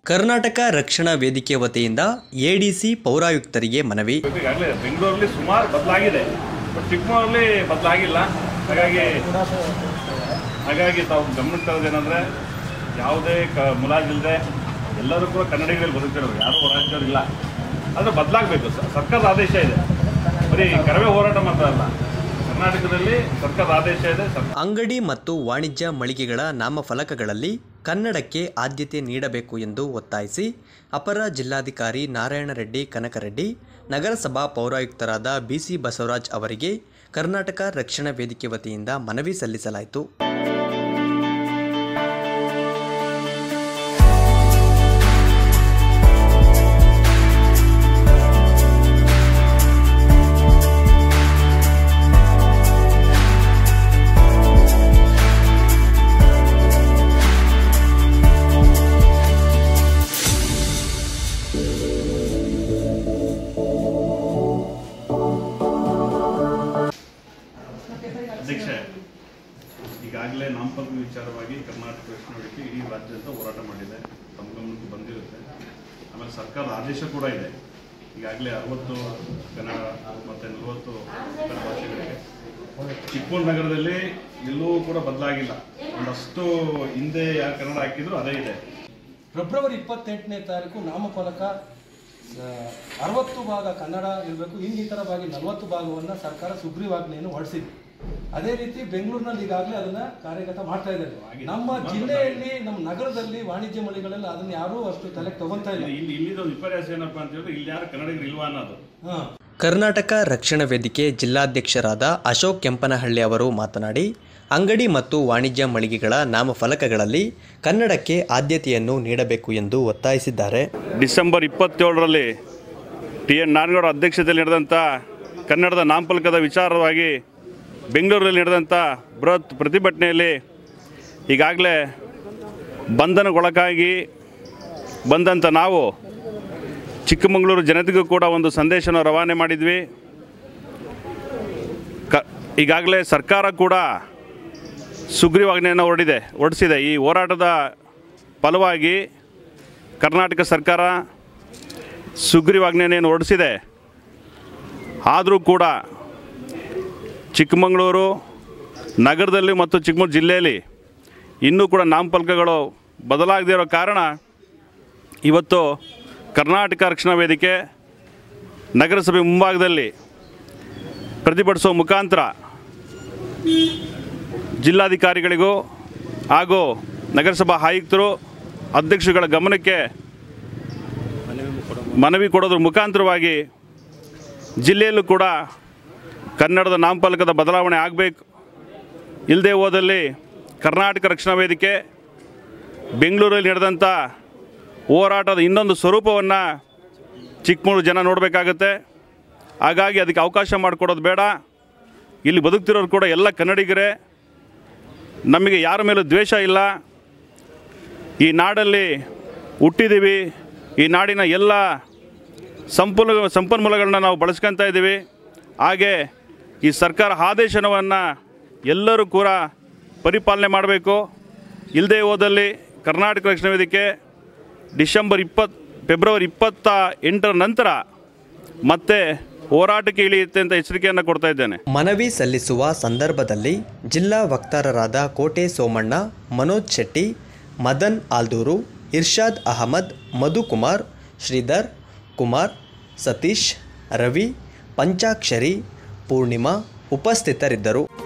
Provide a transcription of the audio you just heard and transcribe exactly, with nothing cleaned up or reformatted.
ಕರ್ನಾಟಕ ರಕ್ಷಣಾ ವೇದಿಕೆ ವತಿಯಿಂದ ಎಡಿಸಿ ಪೌರಾಯುಕ್ತರಿಗೆ ಮನವಿ. ಈಗಾಗಲೇ ಬೆಂಗಳೂರಲ್ಲಿ ಸುಮಾರು ಬದಲಾಗಿದೆ, ಬಟ್ ಚಿಕ್ಕಮಗಳೂರಲ್ಲಿ ಬದಲಾಗಿಲ್ಲ. ಹಾಗಾಗಿ ಹಾಗಾಗಿ ತಾವು ಗಮನಕ್ಕೆ ತರೋದೇನೆಂದರೆ ಯಾವುದೇ ಕ ಮುಲಾಜಿಲ್ಲದೆ ಎಲ್ಲರೂ ಕೂಡ ಕನ್ನಡಿಗರಲ್ಲಿ ಬದುಕ್ತಿರೋರು, ಯಾರೂ ಹೊರಾಜ್ಯವ್ರಿಲ್ಲ. ಆದರೆ ಬದಲಾಗಬೇಕು. ಸರ್ಕಾರದ ಆದೇಶ ಇದೆ, ಬರೀ ಕರವೇ ಹೋರಾಟ ಮಾತ್ರ ಅಲ್ಲ, ಕರ್ನಾಟಕದಲ್ಲಿ ಸರ್ಕಾರದ ಆದೇಶ ಇದೆ. ಅಂಗಡಿ ಮತ್ತು ವಾಣಿಜ್ಯ ಮಳಿಗೆಗಳ ನಾಮಫಲಕಗಳಲ್ಲಿ ಕನ್ನಡಕ್ಕೆ ಆದ್ಯತೆ ನೀಡಬೇಕು ಎಂದು ಒತ್ತಾಯಿಸಿ ಅಪರ ಜಿಲ್ಲಾಧಿಕಾರಿ ನಾರಾಯಣ ರೆಡ್ಡಿ ಕನಕರೆಡ್ಡಿ, ನಗರಸಭಾ ಪೌರಾಯುಕ್ತರಾದ ಬಿಸಿ ಬಸವರಾಜ್ ಅವರಿಗೆ ಕರ್ನಾಟಕ ರಕ್ಷಣಾ ವೇದಿಕೆ ವತಿಯಿಂದ ಮನವಿ ಸಲ್ಲಿಸಲಾಯಿತು. ಅಧ್ಯಕ್ಷೆ, ಈಗಾಗಲೇ ನಾಮಫಲಕ ವಿಚಾರವಾಗಿ ಕರ್ನಾಟಕ ರಕ್ಷಣಾ ವೇದಿಕೆ ಇಡೀ ರಾಜ್ಯದ ಹೋರಾಟ ಮಾಡಿದೆ, ತಮ್ಮ ಗಮನಕ್ಕೆ ಬಂದಿರುತ್ತೆ. ಆಮೇಲೆ ಸರ್ಕಾರದ ಆದೇಶ ಕೂಡ ಇದೆ. ಈಗಾಗಲೇ ಅರವತ್ತು ಕನ್ನಡ ಮತ್ತು ನಲವತ್ತು ಇತರ ಭಾಷೆಗಳಿಗೆ. ಚಿಕ್ಕಮಗಳೂರು ನಗರದಲ್ಲಿ ಎಲ್ಲೂ ಕೂಡ ಬದಲಾಗಿಲ್ಲ. ಒಂದಷ್ಟು ಹಿಂದೆ ಯಾರು ಕನ್ನಡ ಹಾಕಿದ್ರು ಅದೇ ಇದೆ. ಫೆಬ್ರವರಿ ಇಪ್ಪತ್ತೆಂಟನೇ ತಾರೀಕು ನಾಮಫಲಕ ಅರವತ್ತು ಭಾಗ ಕನ್ನಡ ಇರಬೇಕು, ಇನ್ನಿತರವಾಗಿ ನಲವತ್ತು ಭಾಗವನ್ನು ಸರ್ಕಾರ ಸುಗ್ರೀವಾಜ್ಞೆಯನ್ನು ಹೊರಡಿಸಿದೆ. ಅದೇ ರೀತಿ ಬೆಂಗಳೂರಿನಲ್ಲಿ ಈಗಾಗಲೇ ಅದನ್ನ ಕಾರ್ಯಗತ ಮಾಡ್ತಾ ಇದ್ದಾರೆ. ನಮ್ಮ ಜಿಲ್ಲೆಯಲ್ಲಿ, ನಮ್ಮ ನಗರದಲ್ಲಿ ವಾಣಿಜ್ಯ ಮಳಿಗೆಗಳಲ್ಲಿ ಅದನ್ನ ಯಾರೂ ಅಷ್ಟು ತಲೆಗೆ ತಗೊಂತಾ ಇಲ್ಲ. ಇಲ್ಲಿ ಇಲ್ಲಿದ ವಿಪರ್ಯಾಸ ಏನಪ್ಪ ಅಂತ ಹೇಳಿದ್ರೆ ಇಲ್ಲಿ ಯಾರು ಕನ್ನಡಿಗರು ಇಲ್ವಾ ಅನ್ನೋದು. ಕರ್ನಾಟಕ ರಕ್ಷಣಾ ವೇದಿಕೆ ಜಿಲ್ಲಾಧ್ಯಕ್ಷರಾದ ಅಶೋಕ್ ಕೆಂಪನಹಳ್ಳಿ ಅವರು ಮಾತನಾಡಿ, ಅಂಗಡಿ ಮತ್ತು ವಾಣಿಜ್ಯ ಮಳಿಗೆಗಳ ನಾಮಫಲಕಗಳಲ್ಲಿ ಕನ್ನಡಕ್ಕೆ ಆದ್ಯತೆಯನ್ನು ನೀಡಬೇಕು ಎಂದು ಒತ್ತಾಯಿಸಿದ್ದಾರೆ. ಡಿಸೆಂಬರ್ ಇಪ್ಪತ್ತೇಳರಲ್ಲಿ ಟಿ ಎನ್ ನಾರಾಯಣಗೌಡ ಅಧ್ಯಕ್ಷತೆಯಲ್ಲಿ ನಡೆದಂಥ ಕನ್ನಡದ ನಾಮಫಲಕದ ವಿಚಾರವಾಗಿ ಬೆಂಗಳೂರಲ್ಲಿ ನಡೆದಂಥ ಬೃಹತ್ ಪ್ರತಿಭಟನೆಯಲ್ಲಿ ಈಗಾಗಲೇ ಬಂಧನಗೊಳಗಾಗಿ ಬಂದಂಥ ನಾವು ಚಿಕ್ಕಮಗಳೂರು ಜನತೆಗೂ ಕೂಡ ಒಂದು ಸಂದೇಶವನ್ನು ರವಾನೆ ಮಾಡಿದ್ವಿ. ಕ ಈಗಾಗಲೇ ಸರ್ಕಾರ ಕೂಡ ಸುಗ್ರೀವಾಜ್ಞೆಯನ್ನು ಹೊರಡಿದೆ ಹೊರಡಿಸಿದೆ. ಈ ಹೋರಾಟದ ಫಲವಾಗಿ ಕರ್ನಾಟಕ ಸರ್ಕಾರ ಸುಗ್ರೀವಾಜ್ಞೆಯನ್ನು ಹೊರಡಿಸಿದೆ. ಆದರೂ ಕೂಡ ಚಿಕ್ಕಮಗಳೂರು ನಗರದಲ್ಲಿ ಮತ್ತು ಚಿಕ್ಕಮಗಳೂರು ಜಿಲ್ಲೆಯಲ್ಲಿ ಇನ್ನೂ ಕೂಡ ನಾಮಫಲಕಗಳು ಬದಲಾಗದೇ ಇರೋ ಕಾರಣ ಇವತ್ತು ಕರ್ನಾಟಕ ರಕ್ಷಣಾ ವೇದಿಕೆ ನಗರಸಭೆ ಮುಂಭಾಗದಲ್ಲಿ ಪ್ರತಿಭಟಿಸುವ ಮುಖಾಂತರ ಜಿಲ್ಲಾಧಿಕಾರಿಗಳಿಗೂ ಹಾಗೂ ನಗರಸಭಾ ಆಯುಕ್ತರು ಅಧ್ಯಕ್ಷರುಗಳ ಗಮನಕ್ಕೆ ಮನವಿ ಕೊಡೋದ್ರ ಮುಖಾಂತರವಾಗಿ ಜಿಲ್ಲೆಯಲ್ಲೂ ಕೂಡ ಕನ್ನಡದ ನಾಮಫಲಕದ ಬದಲಾವಣೆ ಆಗಬೇಕು. ಇಲ್ಲದೆ ಹೋದಲ್ಲಿ ಕರ್ನಾಟಕ ರಕ್ಷಣಾ ವೇದಿಕೆ ಬೆಂಗಳೂರಲ್ಲಿ ನಡೆದಂಥ ಹೋರಾಟದ ಇನ್ನೊಂದು ಸ್ವರೂಪವನ್ನು ಚಿಕ್ಕಮಗಳೂರು ಜನ ನೋಡಬೇಕಾಗತ್ತೆ. ಹಾಗಾಗಿ ಅದಕ್ಕೆ ಅವಕಾಶ ಮಾಡಿಕೊಡೋದು ಬೇಡ. ಇಲ್ಲಿ ಬದುಕ್ತಿರೋರು ಕೂಡ ಎಲ್ಲ ಕನ್ನಡಿಗರೇ, ನಮಗೆ ಯಾರ ಮೇಲೂ ದ್ವೇಷ ಇಲ್ಲ. ಈ ನಾಡಲ್ಲಿ ಹುಟ್ಟಿದ್ದೀವಿ, ಈ ನಾಡಿನ ಎಲ್ಲ ಸಂಪನ್ಮೂಲ ಸಂಪನ್ಮೂಲಗಳನ್ನ ನಾವು ಬಳಸ್ಕೊತಾ ಇದ್ದೀವಿ. ಹಾಗೆ ಈ ಸರ್ಕಾರ ಆದೇಶವನ್ನು ಎಲ್ಲರೂ ಕೂಡ ಪರಿಪಾಲನೆ ಮಾಡಬೇಕು. ಇಲ್ಲದೆ ಹೋದಲ್ಲಿ ಕರ್ನಾಟಕ ರಕ್ಷಣಾ ವೇದಿಕೆ ಡಿಸೆಂಬರ್ ಇಪ್ಪತ್ತು ಫೆಬ್ರವರಿ ಇಪ್ಪತ್ತ ಎಂಟರ ನಂತರ ಮತ್ತೆ ಹೋರಾಟಕ್ಕೆ ಇಳಿಯುತ್ತೆ ಅಂತ ಎಚ್ಚರಿಕೆಯನ್ನು ಕೊಡ್ತಾ ಇದ್ದೇನೆ. ಮನವಿ ಸಲ್ಲಿಸುವ ಸಂದರ್ಭದಲ್ಲಿ ಜಿಲ್ಲಾ ವಕ್ತಾರರಾದ ಕೋಟೆ ಸೋಮಣ್ಣ, ಮನೋಜ್ ಶೆಟ್ಟಿ, ಮದನ್ ಆಲ್ದೂರು, ಇರ್ಷಾದ್ ಅಹಮದ್, ಮಧುಕುಮಾರ್, ಶ್ರೀಧರ್ ಕುಮಾರ್, ಸತೀಶ್, ರವಿ, ಪಂಚಾಕ್ಷರಿ, ಪೂರ್ಣಿಮಾ ಉಪಸ್ಥಿತರಿದ್ದರು.